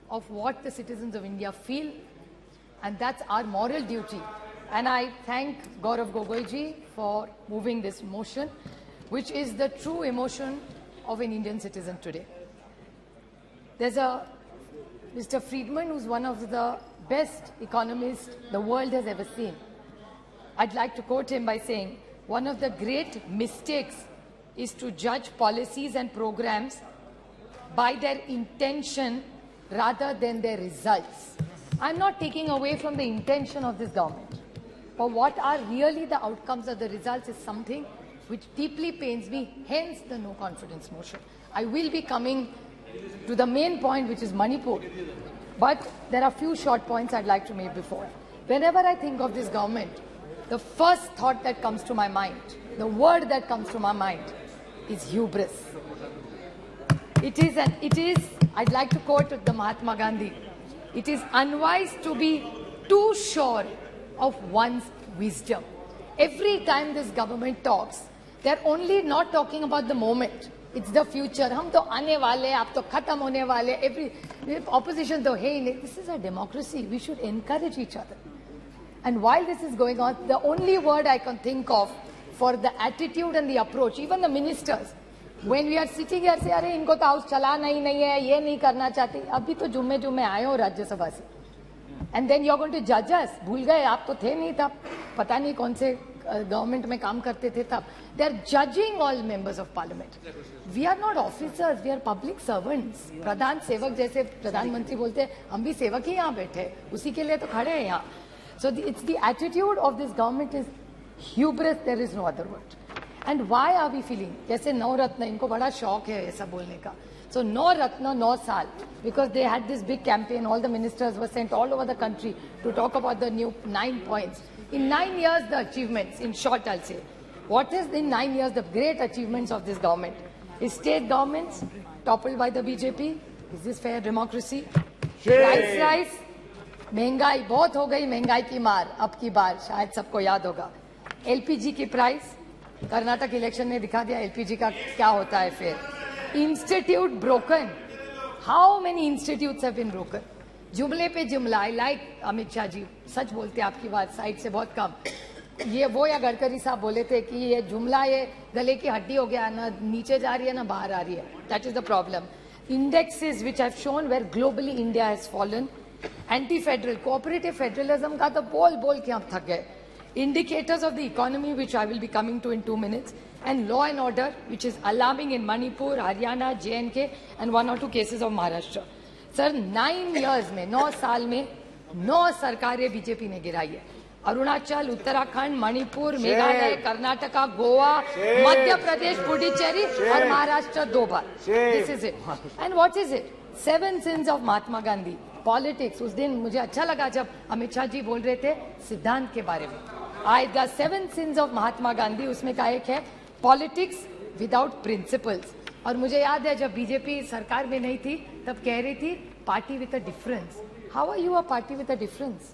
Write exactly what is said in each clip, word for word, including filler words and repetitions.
of what the citizens of India feel, and that's our moral duty. And I thank Gaurav Gogoiji for moving this motion, which is the true emotion of an Indian citizen today. There's a Mister Friedman, who's one of the best economists the world has ever seen. I'd like to quote him by saying, one of the great mistakes is to judge policies and programs by their intention rather than their results. I'm not taking away from the intention of this government, but what are really the outcomes of the results is something which deeply pains me, hence the no confidence motion. I will be coming to the main point, which is Manipur, but there are few short points I'd like to make before. Whenever I think of this government, the first thought that comes to my mind, the word that comes to my mind is hubris. It is, an, it is, I'd like to quote the Mahatma Gandhi, it is unwise to be too sure of one's wisdom. Every time this government talks, they're only not talking about the moment. It's the future. हम तो आने वाले, आप तो खत्म होने वाले. Every opposition तो है ही नहीं. This is a democracy. We should encourage each other. And while this is going on, the only word I can think of for the attitude and the approach, even the ministers, when we are sitting here, say, अरे इनको तो house चलाना ही नहीं है, ये नहीं करना चाहते. अभी तो जुम्मे जुम्मे आए हो राज्यसभा से. And then you're going to judge us. भूल गए, आप तो थे नहीं तब. पता नहीं कौन से गवर्नमेंट में काम करते थे तब. They are judging all members of parliament. We are not officers, we are public servants. प्रधान सेवक जैसे प्रधानमंत्री बोलते हैं, हम भी सेवक ही यहाँ बैठे, उसी के लिए तो खड़े हैं यहाँ. So the, it's the attitude of this government is hubris, there is no other word. And why are we feeling? जैसे नौ रत्न, इनको बड़ा शौक है ऐसा बोलने का. So नौ रत्न, नौ साल, because they had this big campaign, all the ministers were sent all over the country to talk about the new nine points. In nine years, the achievements, in short I'll say, what is in nine years the great achievements of this government? Is state governments toppled by the B J P? Is this fair democracy? Price rise, महंगाई बहुत हो गई, महंगाई की मार अब की बार शायद सबको याद होगा. L P G की प्राइस, कर्नाटक इलेक्शन ने दिखा दिया L P G का क्या होता है फिर. Institute broken. How many institutes have been broken? जुमले पे जुमला. आई लाइक अमित शाह जी, सच बोलते हैं आपकी बात साइड से बहुत कम. ये वो या गडकरी साहब बोले थे कि ये जुमला ये गले की हड्डी हो गया, ना नीचे जा रही है ना बाहर आ रही है. That is the problem. Indexes which have shown where globally India has fallen. Anti federal cooperative federalism का तो बोल बोल के हम थक गए. Indicators of the economy, which I will be coming to in two minutes, and law and order, which is alarming in Manipur, Haryana, J and K, and one or two cases of Maharashtra. Sir, nine years में, नौ साल में, नौ सरकारें BJP ने गिराई है. अरुणाचल, उत्तराखंड, मणिपुर, मेघालय, कर्नाटका, गोवा, मध्य प्रदेश, पुडुचेरी और महाराष्ट्र दो बार. This is it. And what is it? Seven sins of Mahatma Gandhi. Politics. उस दिन मुझे अच्छा लगा जब अमित शाह जी बोल रहे थे सिद्धांत के बारे में. I the seven sins of Mahatma Gandhi, उसमें का एक है politics without principles. और मुझे याद है जब बीजेपी सरकार में नहीं थी तब कह रही थी party with a difference. How are you a party with a difference?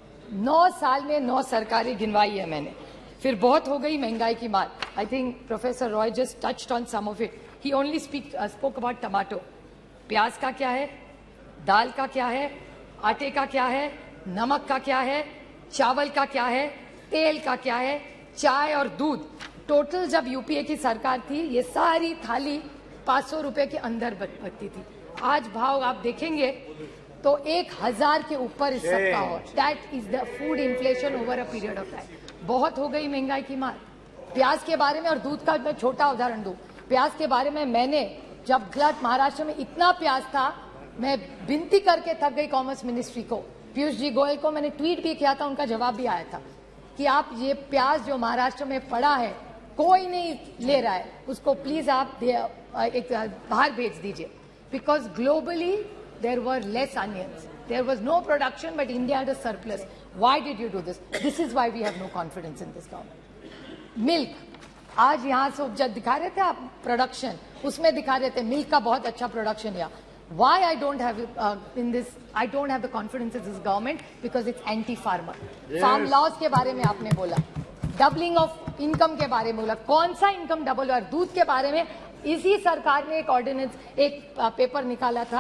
नौ साल में नौ सरकारें गिनवाई है मैंने. फिर बहुत हो गई महंगाई की मार. I think professor Roy just touched on some of it. He only speak spoke about tomato. प्याज का क्या है, दाल का क्या है, आटे का क्या है, नमक का क्या है, चावल का क्या है, तेल का क्या है, चाय और दूध. टोटल जब यूपीए की सरकार थी ये सारी थाली पाँच सौ रुपए के अंदर बनती थी. आज भाव आप देखेंगे तो एक हजार के ऊपर इस सब का हो. That is the food inflation over a period of time. बहुत हो गई महंगाई की मार. प्याज के बारे में और दूध का मैं छोटा उदाहरण दूं. प्याज के बारे में मैंने जब गलत महाराष्ट्र में इतना प्याज था, मैं विनती करके थक गई कॉमर्स मिनिस्ट्री को, पीयूष जी गोयल को मैंने ट्वीट भी किया था, उनका जवाब भी आया था कि आप ये प्याज जो महाराष्ट्र में पड़ा है कोई नहीं ले रहा है, उसको प्लीज आप एक बाहर भेज दीजिए. Because globally there were less onions, there was no production but India had a surplus. Why did you do this? This is why we have no confidence in this government. Milk, आज यहाँ से जब दिखा रहे थे आप production, उसमें दिखा रहे थे मिल्क का बहुत अच्छा प्रोडक्शन. या why I don't have uh, in this I don't have the confidence in this government because it's anti farmer. yes. Farm laws के बारे में आपने बोला, डबलिंग ऑफ इनकम के बारे में बोला. कौन सा इनकम डबल हुआ? दूध के बारे में इसी सरकार ने एक ऑर्डिनेंस, एक पेपर निकाला था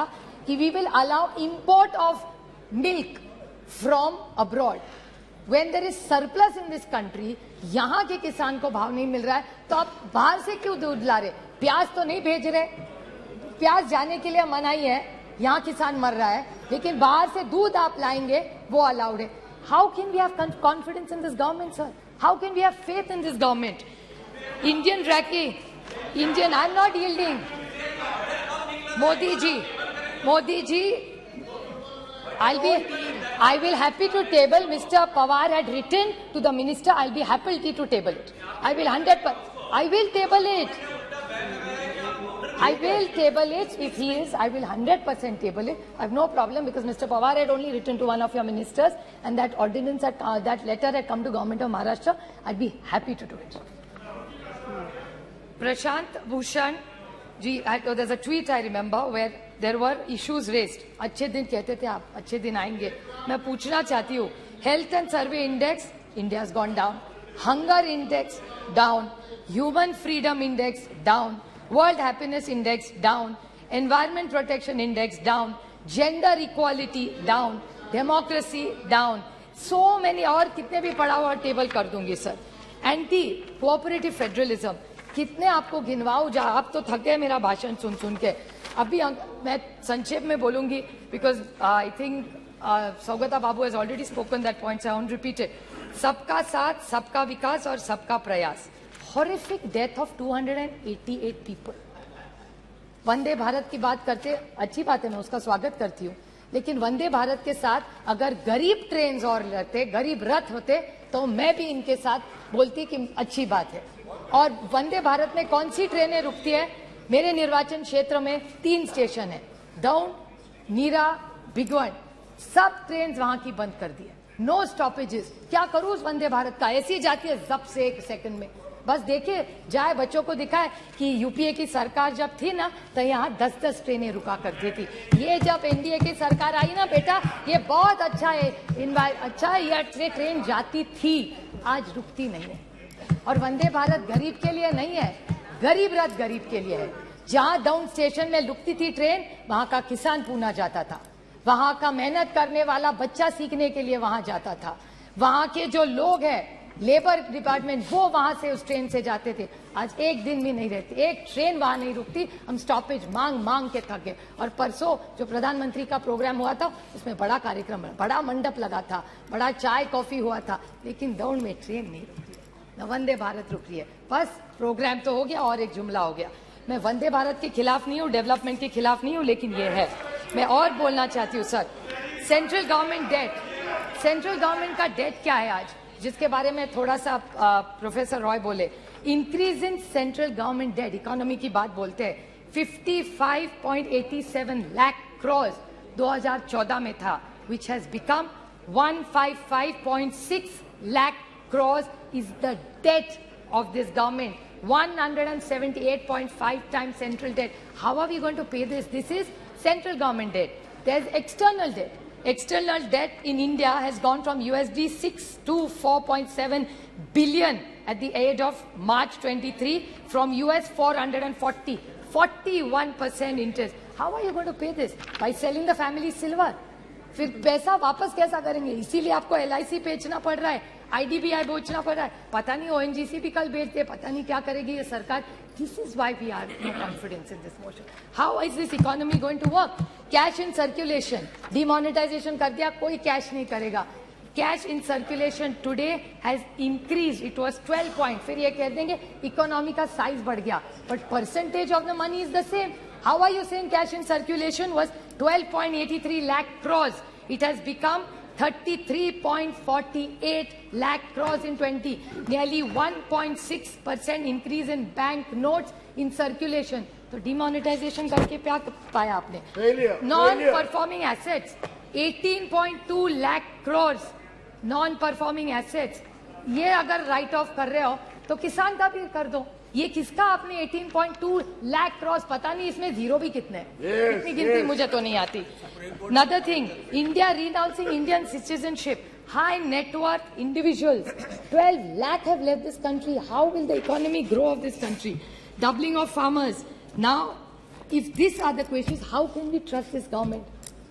कि we will allow import of milk from abroad. When there is surplus in this country, यहाँ के किसान को भाव नहीं मिल रहा है, तो आप बाहर से क्यों दूध ला रहे? प्याज तो नहीं भेज रहे, प्याज जाने के लिए मनाही है, यहाँ किसान मर रहा है, लेकिन बाहर से दूध आप लाएंगे वो अलाउड है. How can we have confidence in this government, sir? How can we have faith in this government? Indian Raki, Indian, I'm not yielding. Modi ji, Modi ji, I'll be, I will happy to table. Mister Pawar had written to the minister. I'll be happy to table it. I will hundred. I will table it. I will table it if he is. I will hundred percent table it. I have no problem because Mister Pawar had only written to one of your ministers, and that ordinance, had, uh, that letter had come to government of Maharashtra. I'd be happy to do it. Prashant Bhushan ji, I, oh, there's a tweet I remember where there were issues raised. अच्छे दिन कहते थे आप, अच्छे दिन आएंगे. मैं पूछना चाहती हूँ, health and survey index, India's gone down. Hunger index, down. Human freedom index, down. World happiness index, down. Environment protection index, down. Gender equality, down. Democracy, down. So many और कितने भी पढ़ा हुआ टेबल कर दूंगी सर. Anti cooperative federalism, कितने आपको गिनवाऊं जा, आप तो थक गए मेरा भाषण सुन सुन के. अभी मैं संक्षेप में बोलूंगी because uh, I think uh, Saugata Babu has already spoken that point, so I won't repeat it. सबका साथ, सबका विकास और सबका प्रयास. Horrific death of two hundred eighty-eight people. Vande Bharat की बात करते, अच्छी बात है, मैं उसका स्वागत करती हूँ, लेकिन वंदे भारत के साथ अगर गरीब ट्रेन और रहते, गरीब रथ होते, तो मैं भी इनके साथ बोलती कि अच्छी बात है. और वंदे भारत में कौन सी ट्रेनें रुकती है? मेरे निर्वाचन क्षेत्र में तीन स्टेशन है, दौंड, मीरा, भिगवण. सब ट्रेन वहां की बंद कर दी है. No stoppages. क्या करूं उस वंदे भारत का? ऐसी जाती है जब से एक सेकंड में. बस देखिए जाए, बच्चों को दिखाए कि यूपीए की सरकार जब थी ना, तो यहाँ दस दस ट्रेनें रुका करती थी. ये जब एनडीए की सरकार आई ना बेटा, ये बहुत अच्छा है, अच्छा है, ये ट्रेन जाती थी, आज रुकती नहीं है. और वंदे भारत गरीब के लिए नहीं है, गरीब रथ गरीब के लिए है. जहां डाउन स्टेशन में रुकती थी ट्रेन, वहां का किसान पूना जाता था, वहां का मेहनत करने वाला बच्चा सीखने के लिए वहां जाता था, वहां के जो लोग हैं लेबर डिपार्टमेंट, वो वहां से उस ट्रेन से जाते थे. आज एक दिन भी नहीं रहती, एक ट्रेन वहां नहीं रुकती. हम स्टॉपेज मांग मांग के थक गए. और परसों जो प्रधानमंत्री का प्रोग्राम हुआ था, उसमें बड़ा कार्यक्रम, बड़ा मंडप लगा था, बड़ा चाय कॉफी हुआ था, लेकिन दौड़ में ट्रेन नहीं रुकती, न वंदे भारत रुक रही है. बस प्रोग्राम तो हो गया और एक जुमला हो गया. मैं वंदे भारत के खिलाफ नहीं हूँ, डेवलपमेंट के खिलाफ नहीं हूँ, लेकिन ये है. मैं और बोलना चाहती हूँ sir, central government debt, central government का डेट क्या है आज, जिसके बारे में थोड़ा सा प्रोफेसर रॉय बोले. Increase in central government debt, economy की बात बोलते हैं, पचपन पॉइंट सत्तासी लाख करोड़ दो हज़ार चौदह में था, विच हैज बिकम एक सौ पचपन पॉइंट छह lakh crore is the debt of this government. one hundred seventy-eight point five times central debt. How are we going to pay this? This is central government debt. There's external debt. External debt in India has gone from U S D six to four point seven billion at the end of March twenty-three, from U S four hundred forty, forty-one percent interest. How are you going to pay this? By selling the family silver. फिर पैसा वापस कैसा करेंगे? इसीलिए आपको L I सी बेचना पड़ रहा है, आईडीबीआई बेचना पड़ रहा है, पता नहीं ओएनजीसी भी कल बेच दे, पता नहीं क्या करेगी ये सरकार. This is why we are no confidence in this motion. How is this economy going to work? Cash in circulation, demonetisation कर दिया, कोई कैश नहीं करेगा. Cash in circulation today has increase, it was twelve point. फिर ये कह देंगे economy का साइज बढ़ गया, but percentage of the money is the same. How are you saying cash in circulation was twelve point eight three lakh crores? It has become thirty-three point four eight lakh crores in twenty. Nearly one point six percent increase in bank notes in circulation. तो demonetization करके क्या पाया आपने? Non-performing assets, eighteen point two lakh crores. Non-performing assets. ये अगर write off कर रहे हो, तो किसान का भी कर दो. ये किसका आपने अठारह पॉइंट दो लाख क्रॉस, पता नहीं इसमें जीरो भी कितने हैं, yes, इतनी गिनती yes. मुझे तो नहीं आती. Another thing, India renouncing Indian citizenship, high net worth individuals, twelve lakh have left this country. How will the economy grow of this country? Doubling of farmers. Now if these are the questions, how can we trust this government?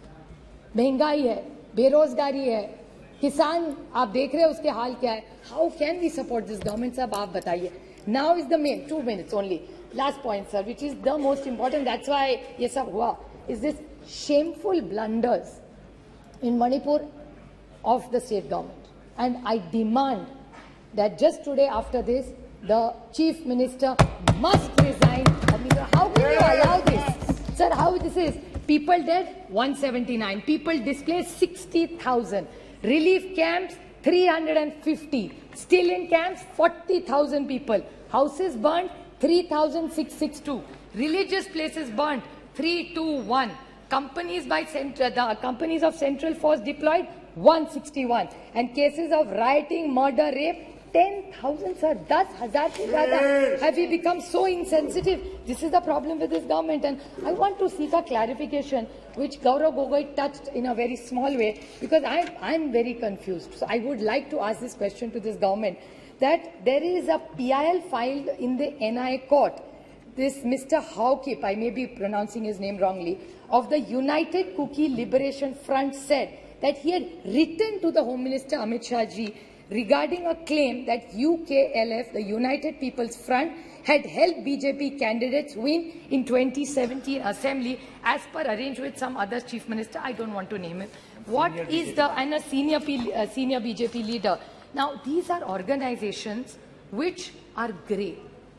महंगाई है, बेरोजगारी है, किसान आप देख रहे हैं उसके हाल क्या है. How can we support this government? साहब आप बताइए. Now is the main two minutes only. Last point, sir, which is the most important. That's why ये सब हुआ. Is this shameful blunders in Manipur of the state government, and I demand that just today after this, the chief minister must resign. How can you allow this, sir? How this is? People dead, one hundred seventy-nine. People displaced, sixty thousand. Relief camps, three hundred fifty. Still in camps, forty thousand people. Houses burnt, three thousand six hundred sixty-two. Religious places burnt, three hundred twenty-one. Companies by Central, the companies of Central Force deployed, one hundred sixty-one. And cases of rioting, murder, rape, ten thousand, sir. ten thousand se zyada. Have we become so insensitive? This is the problem with this government. And I want to seek a clarification, which Gaurav Gogoi touched in a very small way, because I am very confused. So I would like to ask this question to this government, that there is a P I L filed in the N I A court. This Mister Hawkip, I may be pronouncing his name wrongly, of the United Kuki Liberation Front said that he had written to the Home Minister Amit Shah ji regarding a claim that U K L F, the United People's Front, had helped B J P candidates win in twenty seventeen Assembly as per arranged with some other Chief Minister. I don't want to name him. What senior is B J P. the and a senior P, uh, senior B J P leader? Now these are organizations which are grey.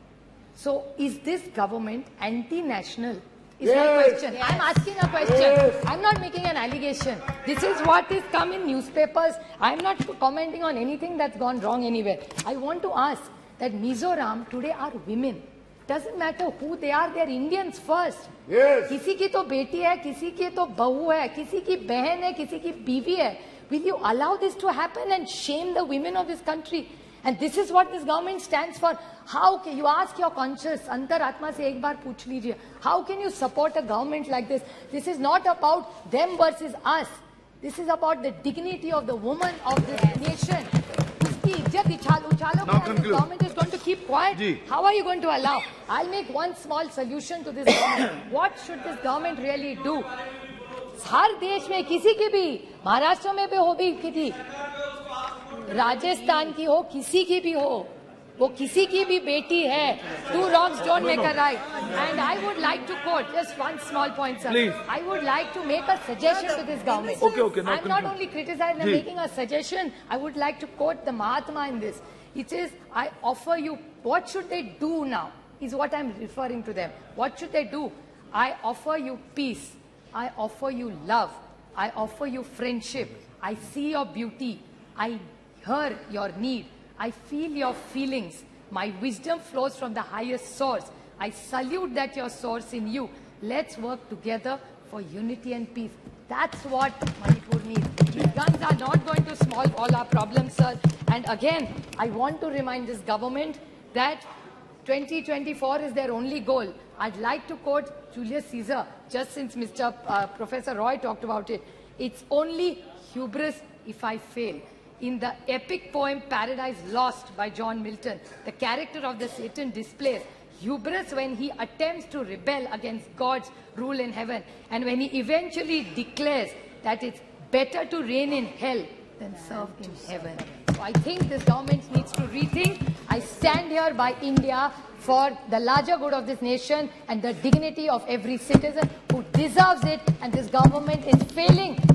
So is this government anti-national? Is yes. my question. Yes. I'm asking a question. Yes. I'm not making an allegation. This is what is come in newspapers. I'm not commenting on anything that's gone wrong anywhere. I want to ask that Mizoram today are women. Doesn't matter who they are, they're Indians first. Yes. किसी की तो बेटी है, किसी की तो बहू है, किसी की बहन है, किसी की बीवी है. Will you allow this to happen and shame the women of this country? And this is what this government stands for. How can you ask your conscience, Antar Atma se ek baar pooch lijiye, how can you support a government like this? This is not about them versus us. This is about the dignity of the woman of this nation. Uski izzat uchalo, uchalo, this government is going to keep quiet. Ji. How are you going to allow? I'll make one small solution to this government. What should this government really do? हर देश में किसी की भी, महाराष्ट्र में भी हो भी किसी, राजस्थान की हो, किसी की भी हो, वो किसी की भी बेटी है. Two wrongs don't make a right. And I would like to quote just one small point, sir. Please. I would like to make a suggestion to this government. Okay, okay. I'm conclude. not only criticizing, I'm making a suggestion. I would like to quote the Mahatma in this. It says, I offer you, what should they do now? Is what I'm referring to them. What should they do? I offer you peace. I offer you love. I offer you friendship. I see your beauty. I hear your need. I feel your feelings. My wisdom flows from the highest source. I salute that your source in you. Let's work together for unity and peace. That's what Manipur needs. These guns are not going to solve all our problems, sir. And again, I want to remind this government that twenty twenty-four is their only goal. I'd like to quote Julius Caesar, just since Mister Uh, Professor Roy talked about it. It's only hubris if I fail. In the epic poem Paradise Lost by John Milton, the character of the Satan displays hubris when he attempts to rebel against God's rule in heaven, and when he eventually declares that it's better to reign in hell than serve in heaven. So I think this government needs to rethink. I stand here by India for the larger good of this nation and the dignity of every citizen who deserves it, and this government is failing